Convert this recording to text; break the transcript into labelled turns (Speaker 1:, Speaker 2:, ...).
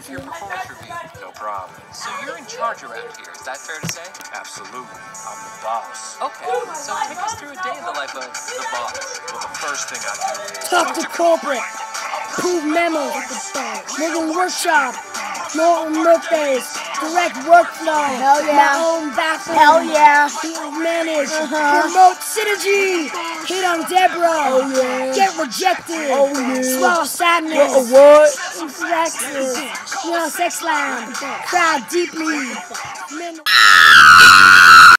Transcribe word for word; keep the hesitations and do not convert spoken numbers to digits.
Speaker 1: your contributing.
Speaker 2: No problem.
Speaker 1: So you're in charge around here, is that fair to say?
Speaker 2: Absolutely. I'm the boss.
Speaker 1: Okay, so take us through a day in the life of the boss.
Speaker 2: Well, the first thing I do is...
Speaker 3: Talk to corporate. Approve memos. Working workshop. Norton birthdays. Direct workflow.
Speaker 4: Hell yeah.
Speaker 3: My own bathroom.
Speaker 4: Hell yeah.
Speaker 3: Manage.
Speaker 4: Uh-huh.
Speaker 3: Promote synergy. Hit on Deborah.
Speaker 4: Oh yeah.
Speaker 3: Get rejected.
Speaker 4: Oh yeah.
Speaker 3: Swallow sadness.
Speaker 4: What? what?
Speaker 3: Sexes. You know, sex slam. Cry deeply. Men